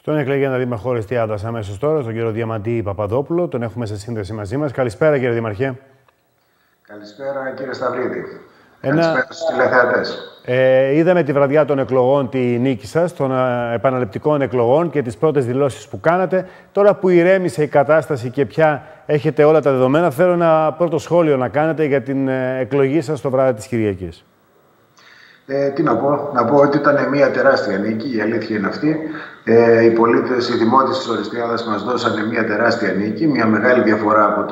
Τον εκλεγέντα Δήμαρχο Ορεστιάδας αμέσως τώρα, τον κύριο Διαμαντή Παπαδόπουλο. Τον έχουμε σε σύνδεση μαζί μας. Καλησπέρα, κύριε Δήμαρχε. Καλησπέρα, κύριε Σταυρίδη. Καλησπέρα στους τηλεθεατές. Είδαμε τη βραδιά των εκλογών τη νίκη σας, των επαναληπτικών εκλογών και τις πρώτες δηλώσεις που κάνατε. Τώρα που ηρέμησε η κατάσταση και πια έχετε όλα τα δεδομένα, θέλω ένα πρώτο σχόλιο να κάνετε για την εκλογή σας το βράδυ της Κυριακής. Τι να πω. Να πω ότι ήταν μια τεράστια νίκη, η αλήθεια είναι αυτή. Οι πολίτες, οι δημότες της Ορεστιάδας μας δώσανε μια τεράστια νίκη, μια μεγάλη διαφορά από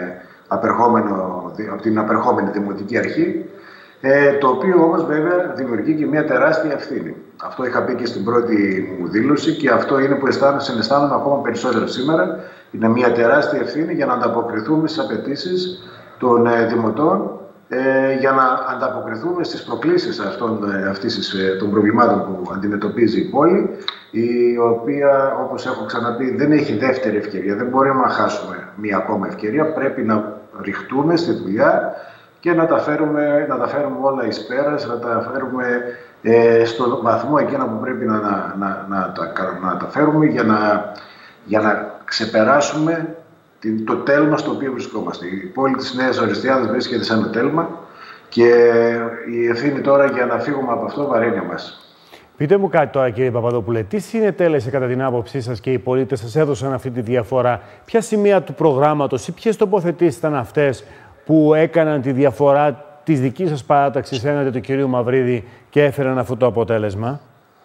την απερχόμενη Δημοτική Αρχή, το οποίο όμως βέβαια δημιουργεί και μια τεράστια ευθύνη. Αυτό είχα πει και στην πρώτη μου δήλωση και αυτό είναι που συναισθάνομαι ακόμα περισσότερο σήμερα. Είναι μια τεράστια ευθύνη για να ανταποκριθούμε στις απαιτήσεις των δημοτών, για να ανταποκριθούμε στις προκλήσεις των προβλημάτων που αντιμετωπίζει η πόλη, η οποία, όπως έχω ξαναπεί, δεν έχει δεύτερη ευκαιρία. Δεν μπορούμε να χάσουμε μία ακόμα ευκαιρία. Πρέπει να ρηχτούμε στη δουλειά και να τα φέρουμε όλα εις πέρας, να τα φέρουμε στο βαθμό εκείνο που πρέπει να τα φέρουμε για να ξεπεράσουμε το τέλμα στο οποίο βρισκόμαστε. Η πόλη της Νέας Ορεστιάδας βρίσκεται σε ένα τέλμα και η ευθύνη τώρα για να φύγουμε από αυτό βαραίνει εμάς. Πείτε μου κάτι τώρα, κύριε Παπαδόπουλε, τι συνετέλεσε κατά την άποψή σας και οι πολίτες σας έδωσαν αυτή τη διαφορά? Ποια σημεία του προγράμματος ή ποιες τοποθετήσεις ήταν αυτές που έκαναν τη διαφορά της δικής σας παράταξης έναντι του κυρίου Μαυρίδη και έφεραν αυτό το αποτέλεσμα?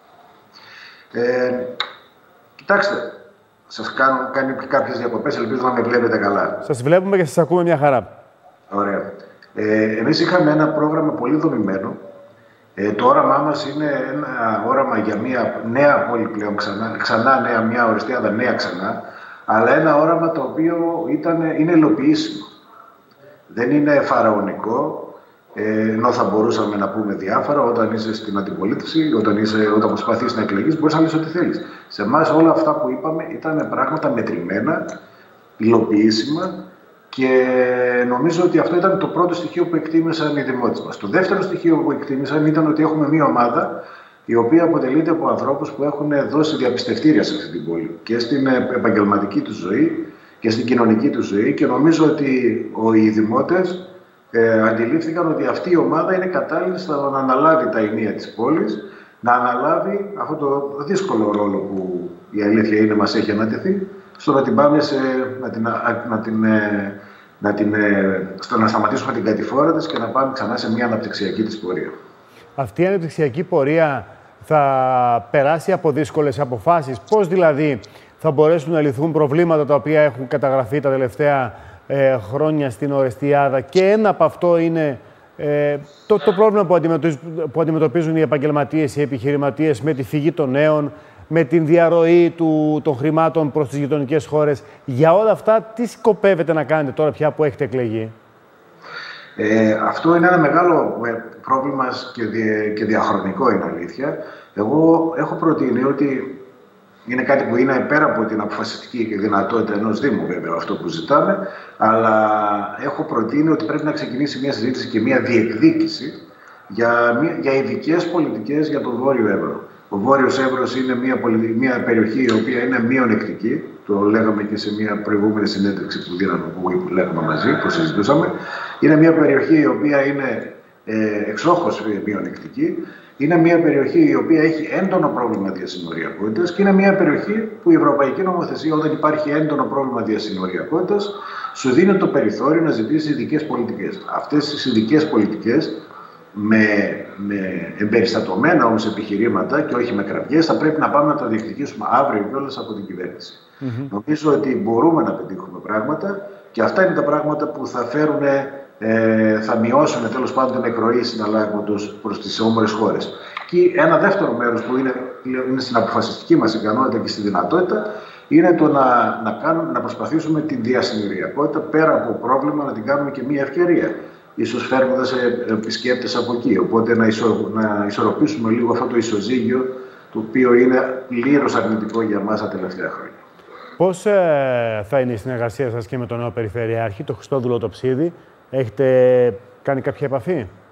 Κοιτάξτε. Σας κάνω κάποιες διακοπές, ελπίζω να με βλέπετε καλά. Σας βλέπουμε και σας ακούμε μια χαρά. Ωραία. Εμείς είχαμε ένα πρόγραμμα πολύ δομημένο. Το όραμά μας είναι ένα όραμα για μια νέα πόλη πλέον, μια Ορεστιάδα νέα ξανά, αλλά ένα όραμα το οποίο είναι υλοποιήσιμο. Δεν είναι φαραωνικό, ενώ θα μπορούσαμε να πούμε διάφορα. Όταν είσαι στην αντιπολίτευση, όταν προσπαθείς να εκλεγείς, μπορείς να λες ό,τι θέλεις. Σε εμάς όλα αυτά που είπαμε ήταν πράγματα μετρημένα, υλοποιήσιμα και νομίζω ότι αυτό ήταν το πρώτο στοιχείο που εκτίμησαν οι δημότες μας. Το δεύτερο στοιχείο που εκτίμησαν ήταν ότι έχουμε μια ομάδα η οποία αποτελείται από ανθρώπους που έχουν δώσει διαπιστευτήρια σε αυτή την πόλη και στην επαγγελματική του ζωή και στην κοινωνική του ζωή, και νομίζω ότι οι δημότες αντιλήφθηκαν ότι αυτή η ομάδα είναι κατάλληλη να αναλάβει τα ενία της πόλης, να αναλάβει αυτό το δύσκολο ρόλο που η αλήθεια είναι μας έχει ανατεθεί, στο να την πάμε στο να σταματήσουμε την κατηφόρα της και να πάμε ξανά σε μια αναπτυξιακή της πορεία. Αυτή η αναπτυξιακή πορεία θα περάσει από δύσκολες αποφάσεις? Πώς δηλαδή θα μπορέσουν να λυθούν προβλήματα τα οποία έχουν καταγραφεί τα τελευταία χρόνια στην Ορεστιάδα, και ένα από αυτό είναι το πρόβλημα που αντιμετωπίζουν οι επαγγελματίες, οι επιχειρηματίες με τη φυγή των νέων, με την διαρροή των χρημάτων προς τις γειτονικές χώρες? Για όλα αυτά, τι σκοπεύετε να κάνετε τώρα πια που έχετε εκλεγεί? Αυτό είναι ένα μεγάλο πρόβλημα και διαχρονικό, είναι αλήθεια. Εγώ έχω προτείνει ότι είναι κάτι που είναι πέρα από την αποφασιστική δυνατότητα ενός Δήμου, βέβαια, αυτό που ζητάμε, αλλά έχω προτείνει ότι πρέπει να ξεκινήσει μια συζήτηση και μια διεκδίκηση για ειδικές πολιτικές για τον Βόρειο Εύρο. Ο Βόρειος Εύρος είναι μια περιοχή η οποία είναι μειονεκτική. Το λέγαμε και σε μια προηγούμενη συνέντευξη που λέγαμε μαζί, που συζητούσαμε. Είναι μια περιοχή η οποία είναι εξόχως μειονεκτική. Είναι μια περιοχή η οποία έχει έντονο πρόβλημα διασυνοριακότητας και είναι μια περιοχή που η Ευρωπαϊκή Νομοθεσία, όταν υπάρχει έντονο πρόβλημα διασυνοριακότητας, σου δίνει το περιθώριο να ζητήσει ειδικές πολιτικές. Αυτές τις ειδικές πολιτικές, με εμπεριστατωμένα όμως επιχειρήματα και όχι με κραυγές, θα πρέπει να πάμε να τα διεκδικήσουμε αύριο κιόλας από την κυβέρνηση. Νομίζω ότι μπορούμε να πετύχουμε πράγματα και αυτά είναι τα πράγματα που θα μειώσουν τέλος πάντων την εκροή συναλλάγματος προς τις όμορες χώρες. Και ένα δεύτερο μέρος που είναι στην αποφασιστική μας ικανότητα και στη δυνατότητα είναι το να προσπαθήσουμε την διασυνοριακότητα, πέρα από πρόβλημα, να την κάνουμε και μια ευκαιρία. Ίσως φέρνοντας επισκέπτες από εκεί. Οπότε να ισορροπήσουμε λίγο αυτό το ισοζύγιο, το οποίο είναι πλήρως αρνητικό για εμάς τα τελευταία χρόνια. Πώς θα είναι η συνεργασία σας και με τον νέο Περιφερειάρχη, τον Χριστόδουλο Τοψίδη? Έχετε κάνει κάποια επαφή?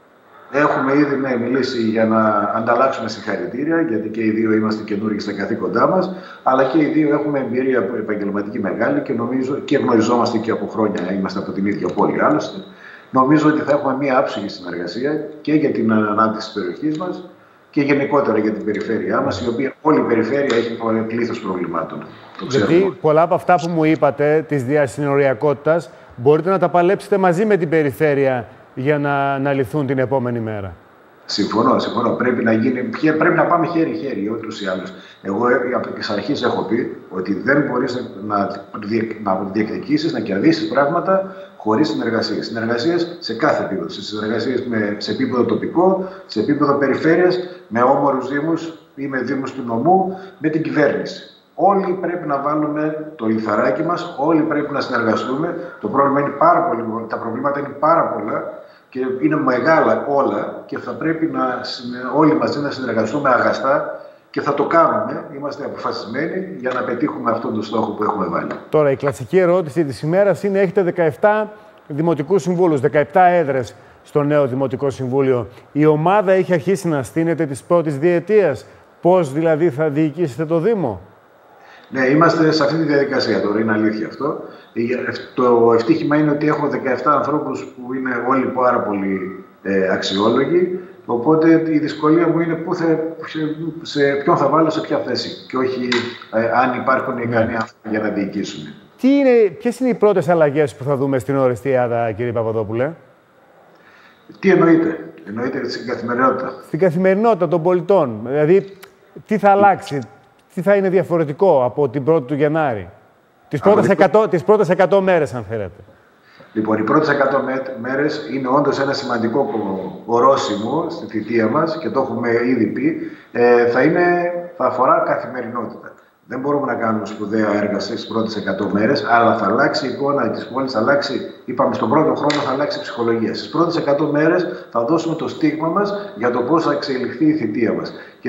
Έχουμε ήδη μιλήσει για να ανταλλάξουμε συγχαρητήρια, γιατί και οι δύο είμαστε καινούργοι στα καθήκοντά μας, αλλά και οι δύο έχουμε εμπειρία επαγγελματική μεγάλη και νομίζω και γνωριζόμαστε και από χρόνια, είμαστε από την ίδια πόλη άλλωστε. Νομίζω ότι θα έχουμε μια άψογη συνεργασία και για την ανάπτυξη της περιοχής μας και γενικότερα για την περιφέρειά μας, η οποία όλη η περιφέρεια έχει πλήθος προβλημάτων. Γιατί πολλά από αυτά που μου είπατε, της διασυνοριακότητας, μπορείτε να τα παλέψετε μαζί με την περιφέρεια για να λυθούν την επόμενη μέρα. Συμφωνώ. Πρέπει να πάμε χέρι-χέρι, ούτως ή άλλως. Εγώ από τις αρχές έχω πει ότι δεν μπορείς να διεκδικήσεις, να κερδίσεις πράγματα χωρίς συνεργασίες. Συνεργασίες σε κάθε επίπεδο. Συνεργασίες σε επίπεδο τοπικό, σε επίπεδο περιφέρειας, με όμορους δήμους ή με δήμους του νομού, με την κυβέρνηση. Όλοι πρέπει να βάλουμε το λιθαράκι μας, όλοι πρέπει να συνεργαστούμε. Το πρόβλημα είναι τα προβλήματα είναι πάρα πολλά και είναι μεγάλα όλα και θα πρέπει όλοι μαζί να συνεργαστούμε αγαστά και θα το κάνουμε. Είμαστε αποφασισμένοι για να πετύχουμε αυτόν τον στόχο που έχουμε βάλει. Τώρα, η κλασική ερώτηση της ημέρας είναι: έχετε 17 δημοτικούς συμβούλους, 17 έδρες στο νέο Δημοτικό Συμβούλιο. Η ομάδα έχει αρχίσει να στείνεται της πρώτης διετίας. Πώς δηλαδή θα διοικήσετε το Δήμο? Ναι, είμαστε σε αυτή τη διαδικασία τώρα, είναι αλήθεια αυτό. Το ευτύχημα είναι ότι έχω 17 ανθρώπους που είναι όλοι πάρα πολύ αξιόλογοι. Οπότε η δυσκολία μου είναι σε ποιον θα βάλω σε ποια θέση και όχι αν υπάρχουν ικανοί άνθρωποι για να διοικήσουν. Ποιες είναι οι πρώτες αλλαγές που θα δούμε στην Ορεστιάδα, κύριε Παπαδόπουλε? Τι εννοείτε στην καθημερινότητα? Στην καθημερινότητα των πολιτών. Δηλαδή, τι θα αλλάξει, τι θα είναι διαφορετικό από την 1η του Γενάρη. Τις πρώτες 100 μέρες, αν θέλετε. Λοιπόν, οι πρώτες 100 μέρες είναι όντως ένα σημαντικό ορόσημο στη θητεία μας και το έχουμε ήδη πει. Θα αφορά καθημερινότητα. Δεν μπορούμε να κάνουμε σπουδαία έργα στις πρώτες 100 μέρες, αλλά θα αλλάξει η εικόνα της πόλης, είπαμε στον πρώτο χρόνο θα αλλάξει η ψυχολογία. Στις πρώτες 100 μέρες θα δώσουμε το στίγμα μας για το πώς θα εξελιχθεί η θητεία μας. Και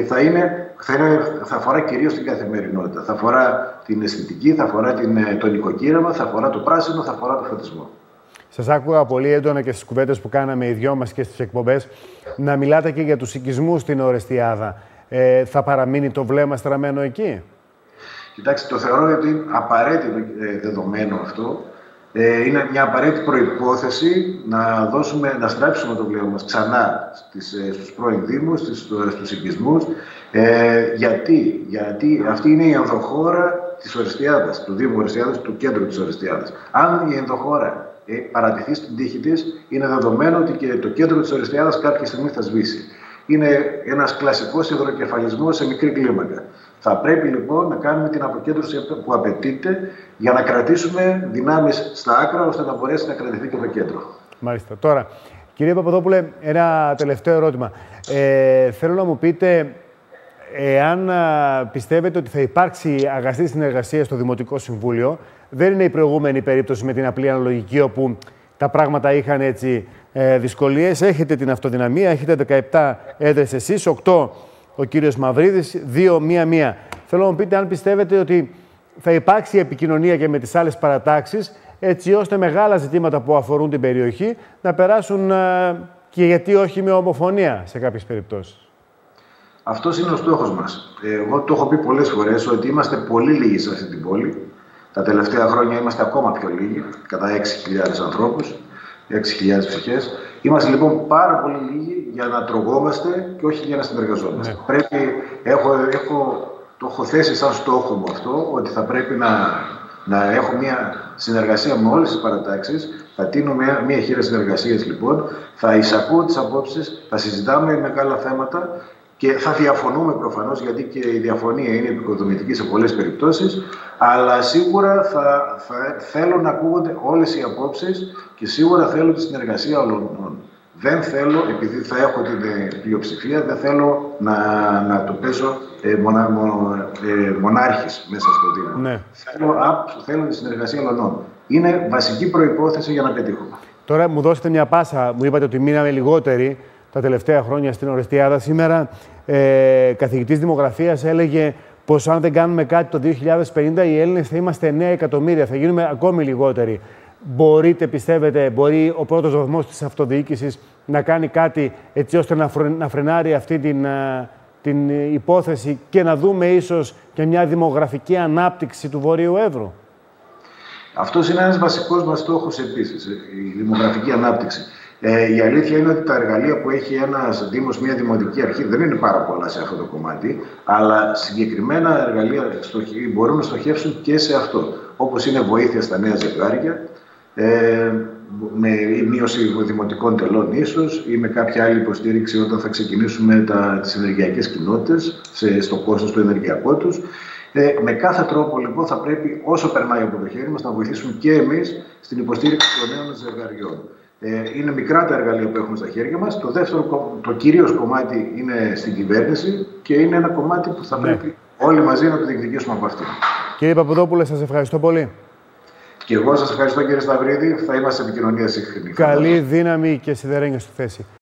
θα αφορά κυρίως την καθημερινότητα. Θα αφορά την αισθητική, θα αφορά το νοικοκύραμα, θα αφορά το πράσινο, θα αφορά το φωτισμό. Σας άκουγα πολύ έντονα και στις κουβέντες που κάναμε οι δυο μας και στις εκπομπές να μιλάτε και για τους οικισμούς στην Ορεστιάδα. Θα παραμείνει το βλέμμα στραμμένο εκεί? Κοιτάξτε, το θεωρώ ότι είναι απαραίτητο δεδομένο αυτό. Είναι μια απαραίτητη προϋπόθεση να στράψουμε το βλέμμα μας ξανά στους πρώην δήμους, στους οικισμούς. Γιατί αυτή είναι η ενδοχώρα της Ορεστιάδας, του Δήμου Ορεστιάδας, του κέντρου της Ορεστιάδας. Αν η ενδοχώρα παρατηθεί στην τύχη της, είναι δεδομένο ότι και το κέντρο της Ορεστιάδας κάποια στιγμή θα σβήσει. Είναι ένας κλασικός υδροκεφαλισμός σε μικρή κλίμακα. Θα πρέπει λοιπόν να κάνουμε την αποκέντρωση που απαιτείται για να κρατήσουμε δυνάμεις στα άκρα, ώστε να μπορέσει να κρατηθεί και το κέντρο. Μάλιστα. Τώρα, κύριε Παπαδόπουλε, ένα τελευταίο ερώτημα. Θέλω να μου πείτε εάν πιστεύετε ότι θα υπάρξει αγαστή συνεργασία στο Δημοτικό Συμβούλιο. Δεν είναι η προηγούμενη περίπτωση με την απλή αναλογική, όπου τα πράγματα είχαν έτσι δυσκολίες. Έχετε την αυτοδυναμία, έχετε 17 έδρες εσείς, 8 ο κύριος Μαυρίδης, 2 μία-μία. Θέλω να μου πείτε αν πιστεύετε ότι θα υπάρξει επικοινωνία και με τις άλλες παρατάξεις, έτσι ώστε μεγάλα ζητήματα που αφορούν την περιοχή να περάσουν και γιατί όχι με ομοφωνία σε κάποιες περιπτώσεις. Αυτός είναι ο στόχος μας. Εγώ το έχω πει πολλές φορές ότι είμαστε πολύ λίγοι σε αυτή την πόλη. Τα τελευταία χρόνια είμαστε ακόμα πιο λίγοι, κατά 6.000 ανθρώπους, 6.000 ψυχές. Είμαστε λοιπόν πάρα πολύ λίγοι για να τρογόμαστε και όχι για να συνεργαζόμαστε. Ναι. Το έχω θέσει σαν στόχο μου αυτό, ότι θα πρέπει να έχω μια συνεργασία με όλες τις παρατάξεις. Θα τίνω μια χείρα συνεργασίας λοιπόν, θα εισακούω τις απόψεις, θα συζητάμε μεγάλα θέματα και θα διαφωνούμε προφανώς, γιατί και η διαφωνία είναι επικοδομητική σε πολλές περιπτώσεις, αλλά σίγουρα θα θέλω να ακούγονται όλες οι απόψεις και σίγουρα θέλω τη συνεργασία όλων. Δεν θέλω, επειδή θα έχω την πλειοψηφία, δεν θέλω να το παίζω μονάρχης μέσα στο Δήμο. Ναι. Θέλω τη συνεργασία όλων. Είναι βασική προϋπόθεση για να πετύχουμε. Τώρα μου δώσετε μια πάσα, μου είπατε ότι μείναμε λιγότεροι τα τελευταία χρόνια στην Ορεστιάδα. Σήμερα καθηγητής δημογραφίας έλεγε πως αν δεν κάνουμε κάτι το 2050 οι Έλληνες θα είμαστε 9 εκατομμύρια, θα γίνουμε ακόμη λιγότεροι. πιστεύετε, μπορεί ο πρώτος βαθμός της αυτοδιοίκησης να κάνει κάτι έτσι ώστε να φρενάρει αυτή την υπόθεση και να δούμε ίσως και μια δημογραφική ανάπτυξη του Βορείου Εύρου? Αυτός είναι ένας βασικός μας στόχος επίσης, η δημογραφική ανάπτυξη. Η αλήθεια είναι ότι τα εργαλεία που έχει ένας Δήμος, μια δημοτική αρχή, δεν είναι πάρα πολλά σε αυτό το κομμάτι, αλλά συγκεκριμένα εργαλεία μπορούν να στοχεύσουν και σε αυτό. Όπως είναι βοήθεια στα νέα ζευγάρια, με μείωση δημοτικών τελών ίσως, ή με κάποια άλλη υποστήριξη όταν θα ξεκινήσουμε τις ενεργειακές κοινότητες στο κόστος του ενεργειακό τους. Με κάθε τρόπο λοιπόν θα πρέπει, όσο περνάει από το χέρι μας, να βοηθήσουμε και εμείς στην υποστήριξη των νέων ζευγαριών. Είναι μικρά τα εργαλεία που έχουμε στα χέρια μας. Το δεύτερο, το κυρίως κομμάτι είναι στην κυβέρνηση και είναι ένα κομμάτι που θα πρέπει όλοι μαζί να το διεκδικήσουμε από αυτήν. Κύριε Παπαδόπουλε, σας ευχαριστώ πολύ. Και εγώ σας ευχαριστώ, κύριε Σταυρίδη. Θα είμαστε σε επικοινωνία συχνή. Καλή δύναμη και σιδερένια στη θέση.